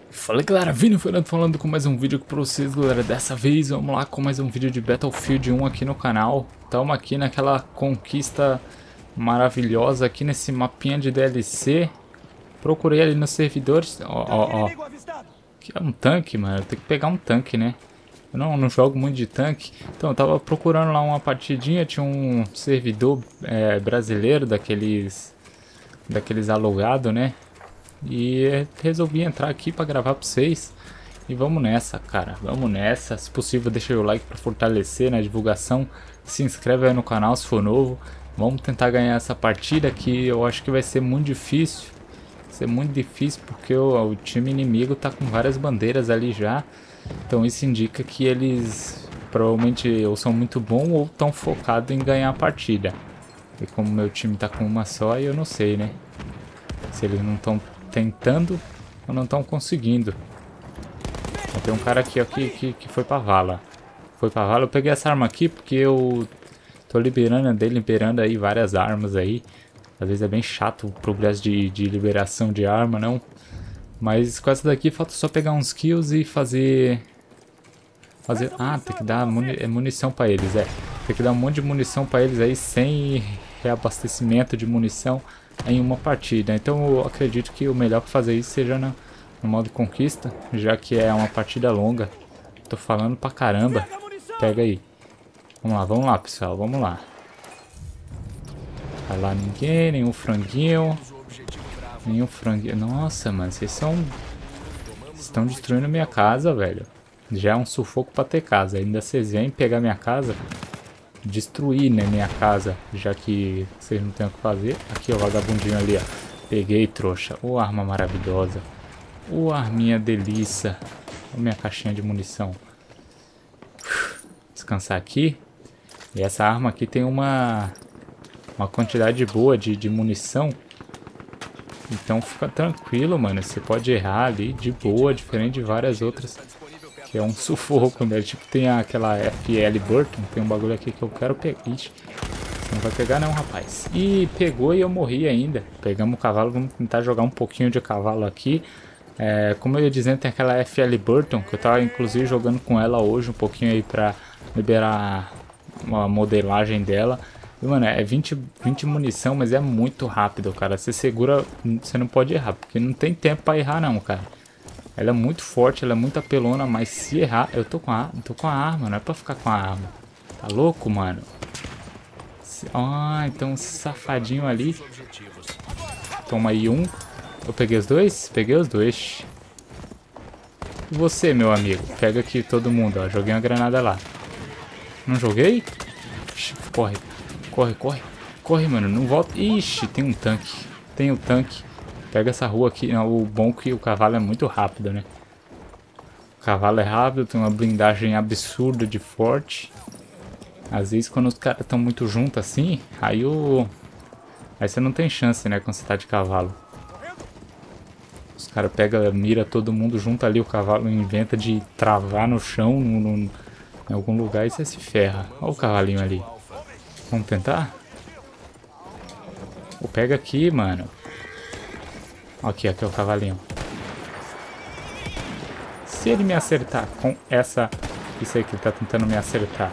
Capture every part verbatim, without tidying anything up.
Fala galera, Vini Fernando falando com mais um vídeo aqui pra vocês, galera. Dessa vez vamos lá com mais um vídeo de Battlefield um aqui no canal. Estamos aqui naquela conquista maravilhosa aqui nesse mapinha de D L C. Procurei ali nos servidores. Ó, ó, ó. Aqui é um tanque, mano. Eu tenho que pegar um tanque, né? Eu não, não jogo muito de tanque. Então eu tava procurando lá uma partidinha. Tinha um servidor é, brasileiro daqueles, daqueles alugados, né? E resolvi entrar aqui pra gravar pra vocês. E vamos nessa, cara. Vamos nessa. Se possível, deixa o like pra fortalecer na divulgação. Se inscreve aí no canal se for novo. Vamos tentar ganhar essa partida que eu acho que vai ser muito difícil. Vai ser muito difícil porque o, o time inimigo tá com várias bandeiras ali já. Então isso indica que eles provavelmente ou são muito bons ou estão focados em ganhar a partida. E como meu time tá com uma só, eu não sei, né? Se eles não estão tentando ou não estão conseguindo. Então, tem um cara aqui, ó, que, que, que foi pra vala. Foi pra vala. Eu peguei essa arma aqui porque eu tô liberando dele, liberando aí várias armas aí. Às vezes é bem chato o progresso de, de liberação de arma, não. Mas com essa daqui falta só pegar uns kills e fazer... Fazer... Ah, tem que dar muni... é munição pra eles, é. Tem que dar um monte de munição pra eles aí sem reabastecimento de munição em uma partida. Então eu acredito que o melhor para fazer isso seja no, no modo conquista, já que é uma partida longa. Tô falando pra caramba. Pega aí. Vamos lá, vamos lá, pessoal, vamos lá. Vai lá ninguém, nenhum franguinho. Nenhum franguinho. Nossa, mano, vocês são... Vocês estão destruindo minha casa, velho. Já é um sufoco pra ter casa. Ainda vocês vêm pegar minha casa. Destruir, né, minha casa, já que vocês não têm o que fazer. Aqui, ó, o vagabundinho ali, ó. Peguei, trouxa. Ô, oh, arma maravilhosa. Ô, oh, arminha delícia. Ô, minha caixinha de munição. Descansar aqui. E essa arma aqui tem uma uma quantidade boa de, de munição. Então fica tranquilo, mano. Você pode errar ali de boa, diferente de várias outras. Que é um sufoco, né? Tipo, tem aquela F L Burton. Tem um bagulho aqui que eu quero pegar. Ixi, você não vai pegar não, rapaz. Ih, pegou e eu morri ainda. Pegamos o cavalo, vamos tentar jogar um pouquinho de cavalo aqui. É, como eu ia dizendo, tem aquela F L Burton, que eu tava inclusive jogando com ela hoje um pouquinho aí pra liberar uma modelagem dela. E, mano, é vinte, vinte munição, mas é muito rápido, cara. Você segura, você não pode errar, porque não tem tempo pra errar não, cara. Ela é muito forte, ela é muito apelona, mas se errar... Eu tô com a, tô com a arma, não é pra ficar com a arma. Tá louco, mano? Se, ah, então esse safadinho ali... Toma aí um. Eu peguei os dois? Peguei os dois. E você, meu amigo? Pega aqui todo mundo, ó. Joguei uma granada lá. Não joguei? Ixi, corre. Corre, corre. Corre, mano. Não volta. Ixi, tem um tanque. Tem um tanque. Pega essa rua aqui. Não, o bom é que o cavalo é muito rápido, né? O cavalo é rápido, tem uma blindagem absurda de forte. Às vezes quando os caras estão muito juntos assim, aí o... Aí você não tem chance, né, quando você tá de cavalo. Os caras pegam, mira todo mundo junto ali, o cavalo inventa de travar no chão, no, no, em algum lugar e você se ferra. Olha o cavalinho ali. Vamos tentar? Ou pega aqui, mano. Aqui, aqui é o cavalinho. Se ele me acertar com essa... Isso aí que ele tá tentando me acertar.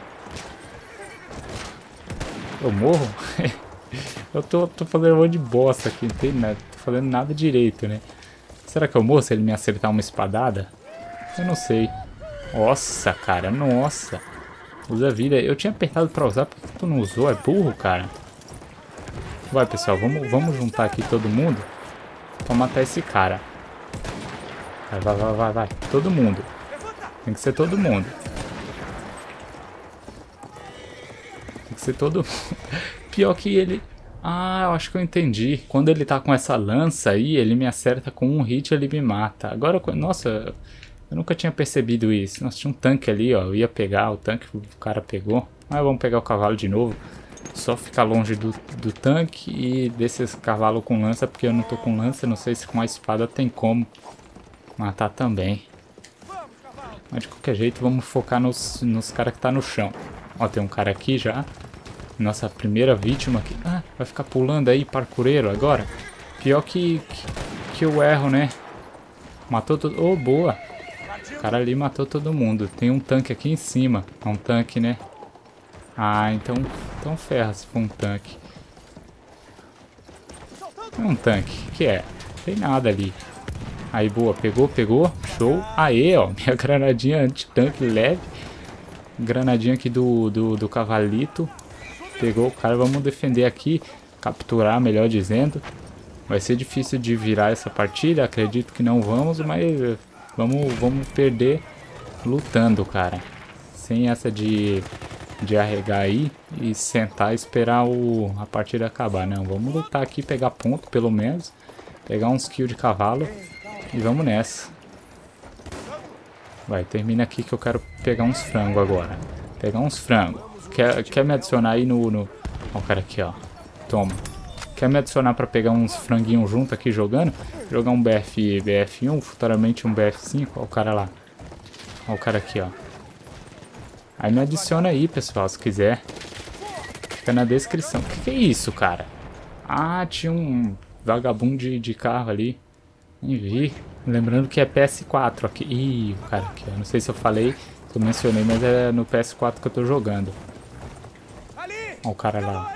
Eu morro? eu tô, tô fazendo um monte de bosta aqui, não tem nada. Tô fazendo nada direito, né? Será que eu morro se ele me acertar uma espadada? Eu não sei. Nossa, cara, nossa. Usa vida. Eu tinha apertado pra usar, porque tu não usou? É burro, cara. Vai, pessoal, vamos, vamos juntar aqui todo mundo pra matar esse cara. Vai, vai, vai, vai, vai. Todo mundo. Tem que ser todo mundo. Tem que ser todo Pior que ele... Ah, eu acho que eu entendi. Quando ele tá com essa lança aí, ele me acerta com um hit e ele me mata. Agora, nossa, eu nunca tinha percebido isso. Nossa, tinha um tanque ali, ó. Eu ia pegar o tanque, o cara pegou. Mas vamos pegar o cavalo de novo. Só ficar longe do, do tanque e desses cavalos com lança, porque eu não tô com lança, não sei se com a espada tem como matar também. Mas de qualquer jeito, vamos focar nos, nos caras que tá no chão. Ó, tem um cara aqui já. Nossa primeira vítima aqui. Ah, vai ficar pulando aí, parkoureiro agora? Pior que, que, que eu erro, né? Matou todo... Oh, boa. O cara ali matou todo mundo. Tem um tanque aqui em cima. É um tanque, né? Ah, então... Então ferra se for um tanque. É um tanque. O que é? Não tem nada ali. Aí, boa. Pegou, pegou. Show. Aê, ó. Minha granadinha anti-tanque leve. Granadinha aqui do, do, do cavalito. Pegou o cara. Vamos defender aqui. Capturar, melhor dizendo. Vai ser difícil de virar essa partida. Acredito que não vamos, mas vamos, vamos perder lutando, cara. Sem essa de, de arregar aí e sentar e esperar o, a partida acabar. Não, vamos lutar aqui, pegar ponto pelo menos. Pegar uns kills de cavalo e vamos nessa. Vai, termina aqui que eu quero pegar uns frangos agora. Pegar uns frangos. Quer, quer me adicionar aí no... no... Ó o cara aqui, ó. Toma. Quer me adicionar pra pegar uns franguinhos junto aqui jogando? Jogar um B F, B F um, futuramente um B F cinco. Ó o cara lá. Ó o cara aqui, ó. Aí me adiciona aí, pessoal, se quiser. Fica na descrição. O que, que é isso, cara? Ah, tinha um vagabundo de, de carro ali. Nem vi. Lembrando que é P S quatro aqui. Ih, o cara aqui, ó. Não sei se eu falei, se eu mencionei, mas é no P S quatro que eu tô jogando. Ó o cara lá.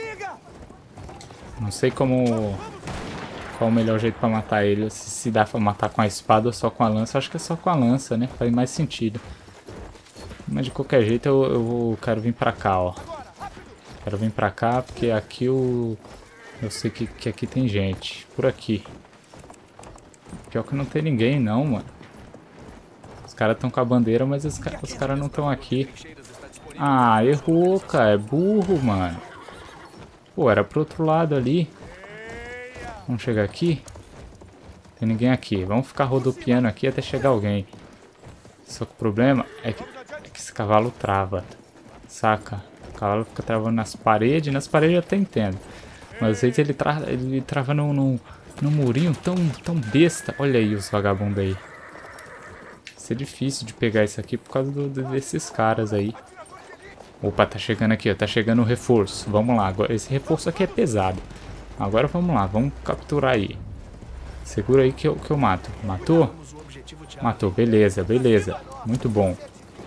Não sei como... Qual o melhor jeito pra matar ele. Se, se dá pra matar com a espada ou só com a lança. Acho que é só com a lança, né? Faz mais sentido. Mas de qualquer jeito eu, eu quero vir pra cá, ó. Quero vir pra cá porque aqui o... Eu sei que, que aqui tem gente. Por aqui. Pior que não tem ninguém não, mano. Os caras estão com a bandeira, mas os, os caras não estão aqui. Ah, errou, cara. É burro, mano. Pô, era pro outro lado ali. Vamos chegar aqui. Tem ninguém aqui. Vamos ficar rodopiando aqui até chegar alguém. Só que o problema é que, é que esse cavalo trava. Saca? O cavalo fica travando nas paredes. Nas paredes eu até entendo. Mas às vezes ele, tra ele trava no, no, no murinho tão, tão besta. Olha aí os vagabundos aí. Vai ser difícil de pegar isso aqui por causa do, desses caras aí. Opa, tá chegando aqui, ó. Tá chegando o reforço. Vamos lá. Agora, esse reforço aqui é pesado. Agora vamos lá. Vamos capturar aí. Segura aí que eu, que eu mato. Matou? Matou. Beleza, beleza. Muito bom.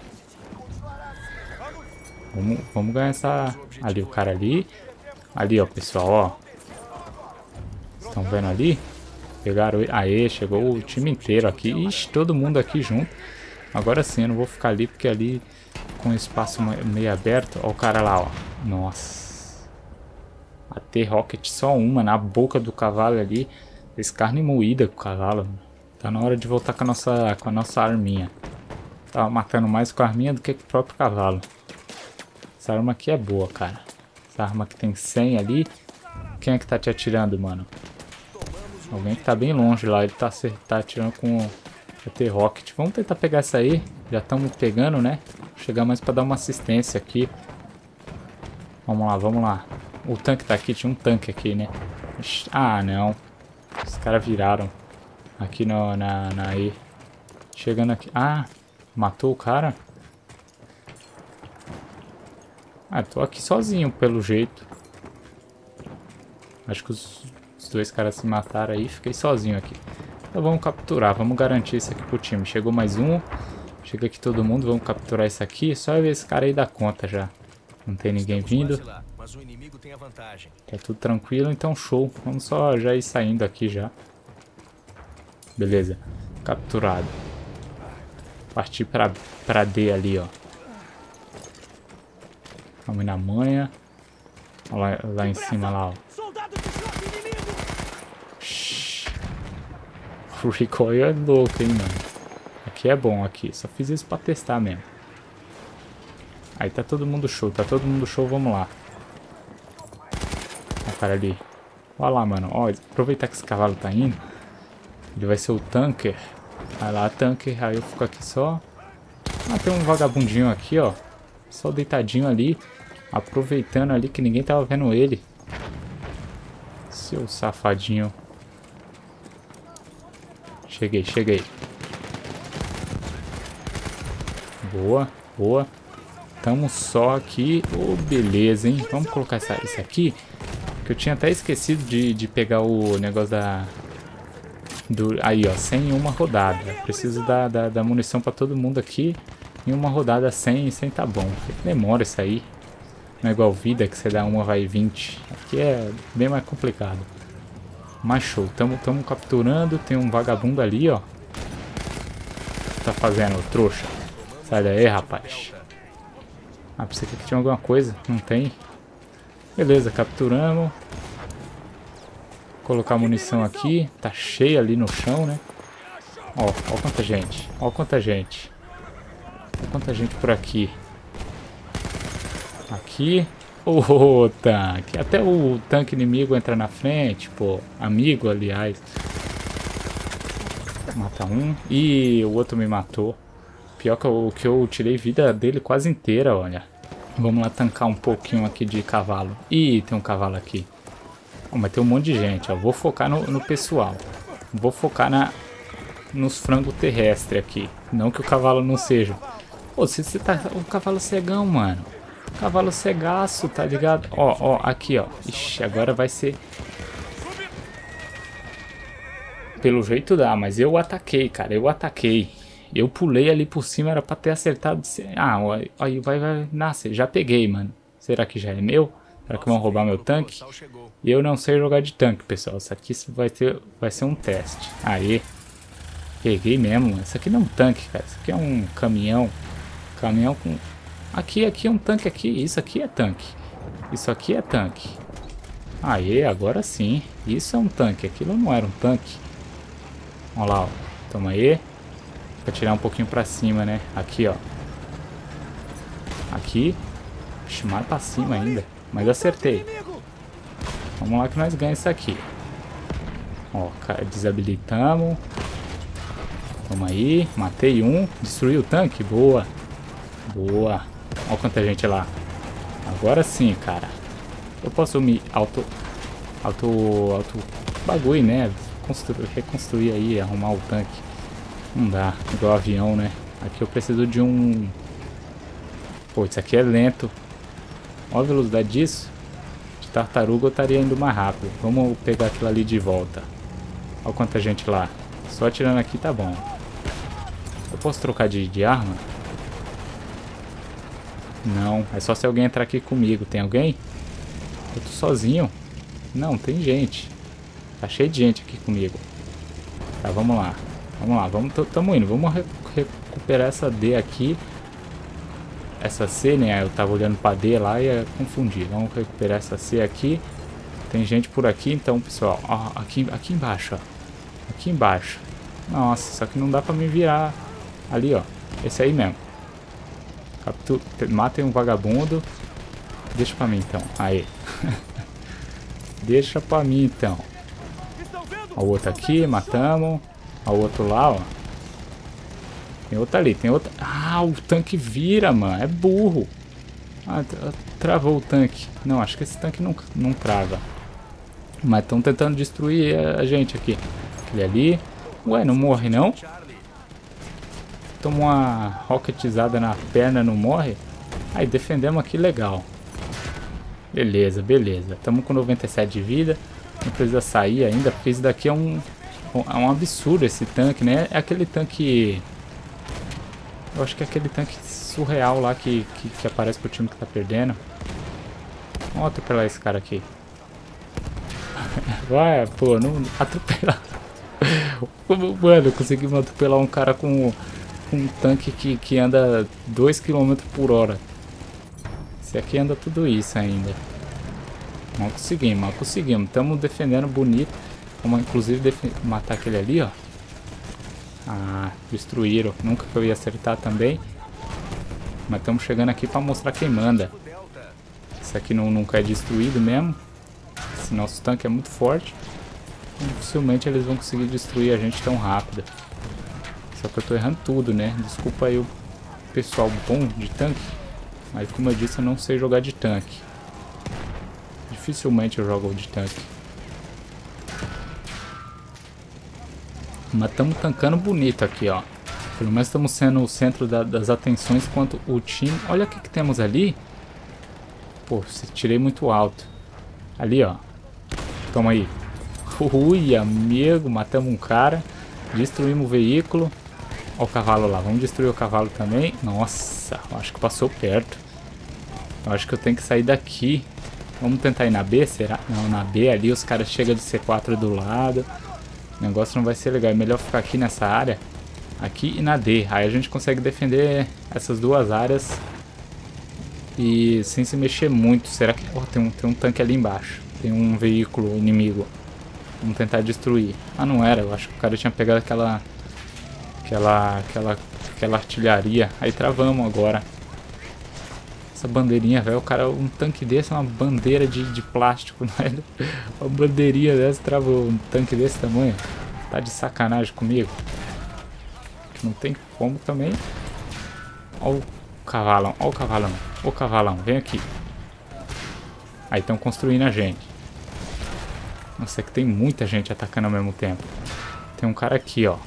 Vamos, vamos ganhar essa... Ali, o cara ali. Ali, ó, pessoal, ó. Estão vendo ali? Pegaram... Aê, chegou o time inteiro aqui. Ixi, todo mundo aqui junto. Agora sim, eu não vou ficar ali porque ali... Com espaço meio aberto. Ó o cara lá, ó. Nossa. A T-Rocket só uma na boca do cavalo ali. Fez carne moída com o cavalo. Tá na hora de voltar com a nossa, com a nossa arminha. Tava matando mais com a arminha do que com o próprio cavalo. Essa arma aqui é boa, cara. Essa arma que tem cem ali. Quem é que tá te atirando, mano? Alguém que tá bem longe lá. Ele tá, tá atirando com a T-Rocket. Vamos tentar pegar essa aí. Já estamos pegando, né? Chegar mais pra dar uma assistência aqui. Vamos lá, vamos lá. O tanque tá aqui, tinha um tanque aqui, né? Ah, não. Os caras viraram. Aqui no, na, na E. Chegando aqui. Ah, matou o cara? Ah, tô aqui sozinho, pelo jeito. Acho que os, os dois caras se mataram aí. Fiquei sozinho aqui. Então vamos capturar, vamos garantir isso aqui pro time. Chegou mais um. Chega aqui todo mundo, vamos capturar isso aqui. Só ver esse cara aí dar conta já. Não tem ninguém vindo. Tá tudo tranquilo, então show. Vamos só já ir saindo aqui já. Beleza. Capturado. Partir pra, pra D ali, ó. Vamos na manha. Lá, lá em cima, lá, ó. Shhh. O recoil é louco, hein, mano. Aqui é bom, aqui. Só fiz isso pra testar mesmo. Aí tá todo mundo show, tá todo mundo show, vamos lá. Olha o cara ali. Olha lá, mano. Ó, aproveitar que esse cavalo tá indo. Ele vai ser o tanker. Vai lá, tanker. Aí eu fico aqui só. Ah, tem um vagabundinho aqui, ó. Só deitadinho ali. Aproveitando ali que ninguém tava vendo ele. Seu safadinho. Cheguei, cheguei. Boa, boa. Tamo só aqui. Oh, beleza, hein? Vamos colocar essa, isso aqui. Que eu tinha até esquecido de, de pegar o negócio da... Do, aí, ó, sem uma rodada. Preciso dar, dar, dar munição pra todo mundo aqui. Em uma rodada sem, sem tá bom. Demora isso aí. Não é igual vida que você dá uma, vai vinte. Aqui é bem mais complicado. Mas show. Tamo, tamo capturando. Tem um vagabundo ali, ó. O que tá fazendo, trouxa? Sai daí, rapaz. Ah, pensei que tinha alguma coisa. Não tem. Beleza, capturamos. Colocar munição aqui. Tá cheio ali no chão, né? Ó, ó quanta gente. Ó quanta gente. Ó quanta gente por aqui. Aqui. Ô, oh, tanque. Até o tanque inimigo entra na frente, pô. Amigo, aliás. Mata um. E o outro me matou. Pior que eu, que eu tirei vida dele quase inteira, olha. Vamos lá tancar um pouquinho aqui de cavalo. Ih, tem um cavalo aqui. Oh, mas tem um monte de gente, ó. Vou focar no, no pessoal. Vou focar na, nos frangos terrestres aqui. Não que o cavalo não seja. Pô, você, você tá... O cavalo cegão, mano. Cavalo cegaço, tá ligado? Ó, ó, aqui, ó. Ixi, agora vai ser... Pelo jeito dá, mas eu ataquei, cara. Eu ataquei. Eu pulei ali por cima, era pra ter acertado. Ah, aí vai, vai. Nossa, já peguei, mano. Será que já é meu? Será que vão roubar meu tanque? E eu não sei jogar de tanque, pessoal. Isso aqui vai, ter, vai ser um teste. Aê. Peguei mesmo. Isso aqui não é um tanque, cara. Isso aqui é um caminhão. Caminhão com... Aqui, aqui é um tanque aqui. Isso aqui é tanque. Isso aqui é tanque. Aê, agora sim. Isso é um tanque. Aquilo não era um tanque. Olha lá, ó. Toma aí. Pra tirar um pouquinho pra cima, né? Aqui, ó. Aqui. Puxa, mais pra cima ainda. Mas acertei. Vamos lá que nós ganhamos isso aqui. Ó, desabilitamos. Toma aí. Matei um. Destruiu o tanque. Boa. Boa. Olha quanta gente lá. Agora sim, cara. Eu posso me auto... Auto... Auto... Bagulho, né? Construir, reconstruir aí, arrumar o tanque. Não dá. Igual avião, né? Aqui eu preciso de um... Pô, isso aqui é lento. Olha a velocidade disso. De tartaruga eu estaria indo mais rápido. Vamos pegar aquilo ali de volta. Olha quanta gente lá. Só atirando aqui tá bom. Eu posso trocar de, de arma? Não. É só se alguém entrar aqui comigo. Tem alguém? Eu tô sozinho. Não, tem gente. Tá cheio de gente aqui comigo. Tá, vamos lá. Vamos lá, vamos, tamo indo. Vamos re recuperar essa D aqui. Essa C, né? Eu tava olhando pra D lá e ia confundir. Vamos recuperar essa C aqui. Tem gente por aqui, então, pessoal. Ó, aqui, aqui embaixo, ó. Aqui embaixo. Nossa, só que não dá pra me virar. Ali, ó. Esse aí mesmo. Captura, matem um vagabundo. Deixa pra mim, então. Aí. Deixa pra mim, então. Ó, o outro aqui, matamos. Ó, o outro lá, ó. Tem outro ali, tem outro... Ah, o tanque vira, mano. É burro. Ah, travou o tanque. Não, acho que esse tanque não, não trava. Mas estão tentando destruir a gente aqui. Aquele ali. Ué, não morre, não? Toma uma rocketizada na perna, não morre? Aí, defendemos aqui, legal. Beleza, beleza. Estamos com noventa e sete de vida. Não precisa sair ainda, porque isso daqui é um... É um absurdo esse tanque, né? É aquele tanque... Eu acho que é aquele tanque surreal lá que, que, que aparece pro time que tá perdendo. Vamos atropelar esse cara aqui. Vai, pô, não atropelar. Mano, conseguimos atropelar um cara com, com um tanque que, que anda dois quilômetros por hora. Esse aqui anda tudo isso ainda. Não conseguimos, não conseguimos. Estamos defendendo bonito. Vamos inclusive matar aquele ali, ó. Ah, destruíram. Nunca que eu ia acertar também. Mas estamos chegando aqui para mostrar quem manda. Esse aqui não, nunca é destruído mesmo. Esse nosso tanque é muito forte. Dificilmente eles vão conseguir destruir a gente tão rápido. Só que eu tô errando tudo, né? Desculpa aí o pessoal bom de tanque. Mas como eu disse, eu não sei jogar de tanque. Dificilmente eu jogo de tanque. Mas estamos tancando bonito aqui, ó. Pelo menos estamos sendo o centro da, das atenções quanto o time. Olha o que, que temos ali. Pô, tirei muito alto. Ali, ó. Toma aí. Ui, amigo, matamos um cara. Destruímos o veículo. Olha o cavalo lá, vamos destruir o cavalo também. Nossa, acho que passou perto. Eu acho que eu tenho que sair daqui. Vamos tentar ir na B, será? Não, na B ali os caras chegam de C quatro do lado. O negócio não vai ser legal, é melhor ficar aqui nessa área. Aqui e na D, aí a gente consegue defender essas duas áreas. E sem se mexer muito. Será que... Oh, tem um, tem um tanque ali embaixo. Tem um veículo inimigo. Vamos tentar destruir. Ah, não era, eu acho que o cara tinha pegado aquela... Aquela... Aquela... Aquela artilharia. Aí travamos agora. Essa bandeirinha, velho, o cara, um tanque desse é uma bandeira de, de plástico, velho. Uma bandeirinha dessa travou um tanque desse tamanho. Tá de sacanagem comigo. Não tem como também. Ó o cavalão, ó o cavalão, ó o cavalão, vem aqui. Aí estão construindo a gente. Nossa, é que tem muita gente atacando ao mesmo tempo. Tem um cara aqui, ó.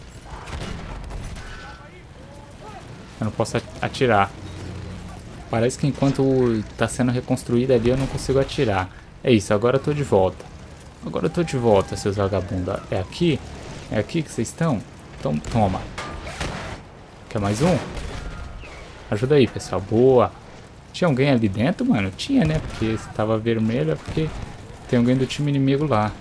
Eu não posso atirar. Parece que enquanto tá sendo reconstruído ali eu não consigo atirar. É isso, agora eu tô de volta. Agora eu tô de volta, seus vagabundos. É aqui? É aqui que vocês estão? Então, toma. Quer mais um? Ajuda aí, pessoal. Boa. Tinha alguém ali dentro, mano? Tinha, né? Porque se tava vermelho é porque tem alguém do time inimigo lá.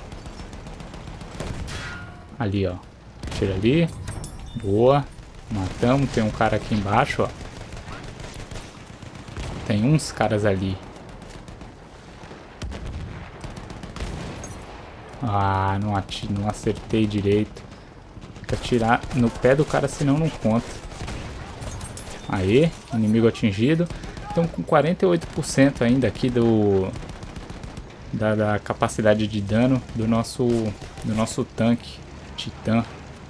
Ali, ó. Tira ali. Boa. Matamos. Tem um cara aqui embaixo, ó. Tem uns caras ali. Ah, não, ati não acertei direito. Tem que atirar no pé do cara, senão não conta. Aê, inimigo atingido. Estamos com quarenta e oito por cento ainda aqui do da, da capacidade de dano do nosso, do nosso tanque Titã.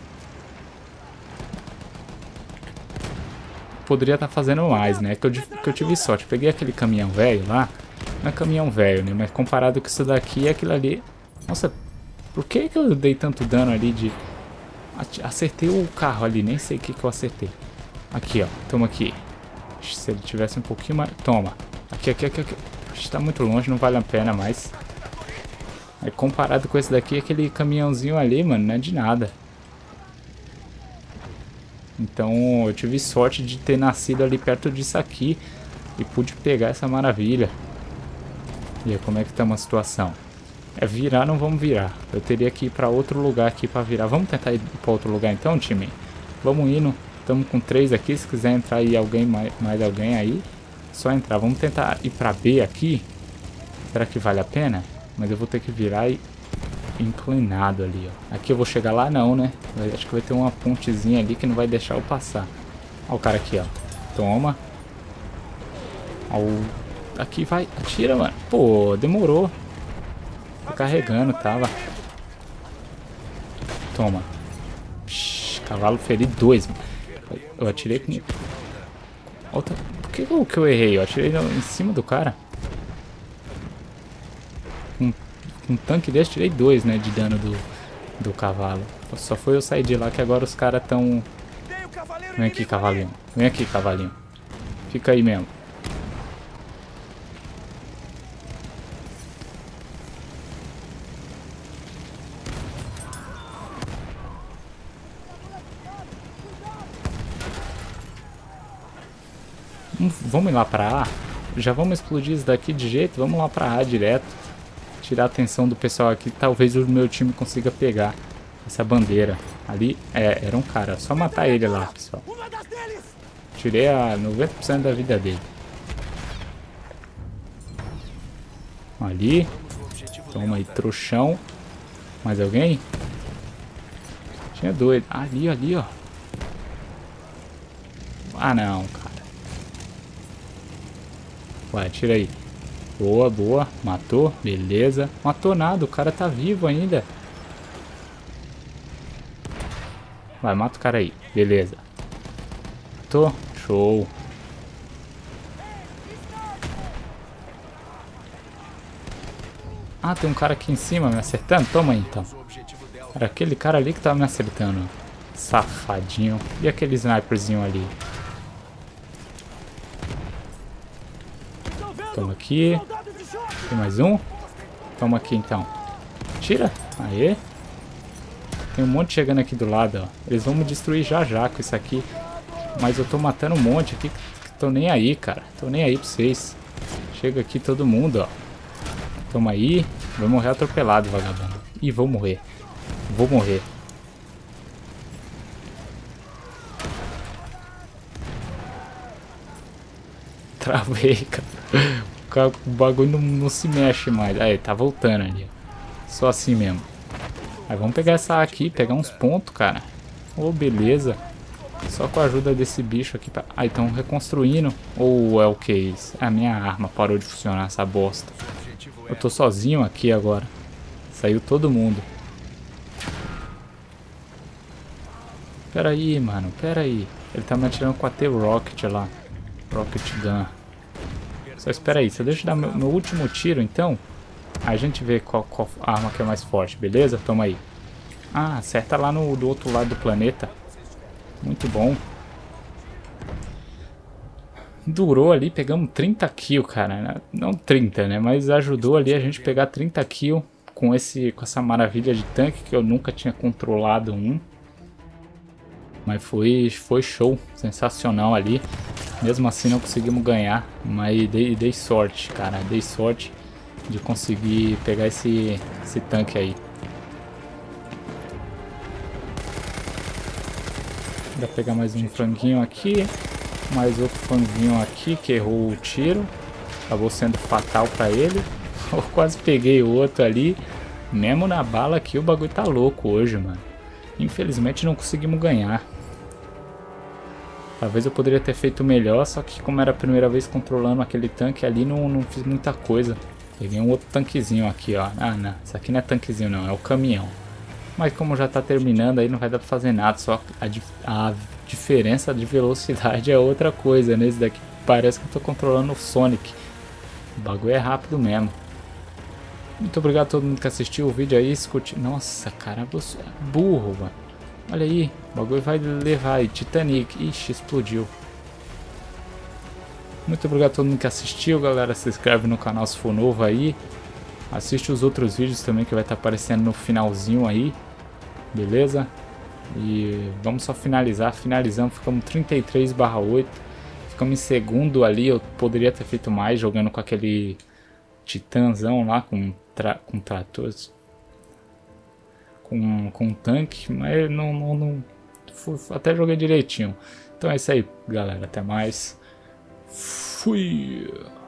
Poderia estar tá fazendo mais, né? Que eu, que eu tive sorte. Peguei aquele caminhão velho lá. Não é caminhão velho, né? Mas comparado com isso daqui, aquilo ali... Nossa, por que que eu dei tanto dano ali de... Acertei o carro ali, nem sei o que que eu acertei. Aqui, ó. Toma aqui. Se ele tivesse um pouquinho mais... Toma. Aqui, aqui, aqui, aqui. Está muito longe, não vale a pena mais. Aí, comparado com esse daqui, aquele caminhãozinho ali, mano, não é de nada. Então eu tive sorte de ter nascido ali perto disso aqui e pude pegar essa maravilha. E aí, como é que tá uma situação? É virar, não vamos virar. Eu teria que ir pra outro lugar aqui pra virar. Vamos tentar ir pra outro lugar então, time? Vamos indo. Estamos com três aqui. Se quiser entrar aí alguém, mais, mais alguém aí, só entrar. Vamos tentar ir pra B aqui. Será que vale a pena? Mas eu vou ter que virar e... inclinado ali, ó. Aqui eu vou chegar lá não, né? Eu acho que vai ter uma pontezinha ali que não vai deixar eu passar. Ó o cara aqui, ó. Toma. Ó o... Aqui vai. Atira, mano. Pô, demorou. Tô carregando, tava. Toma. Psh, cavalo ferido dois. Eu atirei com... Outra... Por que eu, que eu errei? Eu atirei em cima do cara. Um, um tanque desse, tirei dois, né, de dano do, do cavalo. Só foi eu sair de lá que agora os caras tão... Vem aqui, cavalinho. Vem aqui, cavalinho. Fica aí mesmo. Vamos ir lá pra A. Já vamos explodir isso daqui de jeito. Vamos lá pra A direto. Tirar a atenção do pessoal aqui. Talvez o meu time consiga pegar essa bandeira. Ali, é, era um cara. Só matar ele lá, pessoal. Tirei a noventa por cento da vida dele. Ali. Toma aí, trouxão. Mais alguém? Tinha dois. Ali, ali, ó. Ah, não, cara. Vai, tira aí. Boa, boa. Matou. Beleza. Matou nada. O cara tá vivo ainda. Vai, mata o cara aí. Beleza. Matou. Show. Ah, tem um cara aqui em cima me acertando. Toma aí, então. Era aquele cara ali que tava me acertando. Safadinho. E aquele sniperzinho ali? Toma aqui. Tem mais um? Toma aqui então. Tira. Aê. Tem um monte chegando aqui do lado, ó. Eles vão me destruir já já com isso aqui. Mas eu tô matando um monte aqui. Tô nem aí, cara. Tô nem aí pra vocês. Chega aqui todo mundo, ó. Toma aí. Vai morrer atropelado, vagabundo. Ih, vou morrer. Vou morrer. Travei, cara. O bagulho não, não se mexe mais. Aí, tá voltando ali. Só assim mesmo. Aí vamos pegar essa aqui, pegar uns pontos, cara. Ô, oh, beleza. Só com a ajuda desse bicho aqui. Pra... Ah, estão reconstruindo. Ou é o que isso? A minha arma parou de funcionar, essa bosta. Eu tô sozinho aqui agora. Saiu todo mundo. Pera aí, mano. Pera aí. Ele tá me atirando com a T-Rocket lá. Rocket Gun. Só espera aí. Só deixa eu dar meu, meu último tiro, então. Aí a gente vê qual, qual arma que é mais forte, beleza? Toma aí. Ah, acerta lá no do outro lado do planeta. Muito bom. Durou ali, pegamos trinta kills, cara. Não trinta, né? Mas ajudou ali a gente pegar trinta kills com, esse, com essa maravilha de tanque que eu nunca tinha controlado um. Mas foi, foi show, sensacional ali. Mesmo assim não conseguimos ganhar, mas dei, dei sorte, cara. Dei sorte de conseguir pegar esse, esse tanque aí. Vou pegar mais um franguinho aqui. Mais outro franguinho aqui que errou o tiro. Acabou sendo fatal pra ele. Eu quase peguei o outro ali. Mesmo na bala aqui o bagulho tá louco hoje, mano. Infelizmente não conseguimos ganhar. Talvez eu poderia ter feito melhor, só que como era a primeira vez controlando aquele tanque ali, não, não fiz muita coisa. Peguei um outro tanquezinho aqui, ó. Ah, não. Isso aqui não é tanquezinho, não. É o caminhão. Mas como já tá terminando aí, não vai dar pra fazer nada. Só a, dif a diferença de velocidade é outra coisa, né? Esse daqui parece que eu tô controlando o Sonic. O bagulho é rápido mesmo. Muito obrigado a todo mundo que assistiu o vídeo aí. Escute... Nossa, cara, você é burro, mano. Olha aí, o bagulho vai levar aí, Titanic. Ixi, explodiu. Muito obrigado a todo mundo que assistiu, galera. Se inscreve no canal se for novo aí. Assiste os outros vídeos também que vai estar aparecendo no finalzinho aí. Beleza? E vamos só finalizar. Finalizamos, ficamos trinta e três barra oito. Ficamos em segundo ali. Eu poderia ter feito mais jogando com aquele titãzão lá, com, tra com tratores. Com, com um tanque, mas não, não, não fui, até joguei direitinho. Então é isso aí, galera. Até mais. Fui.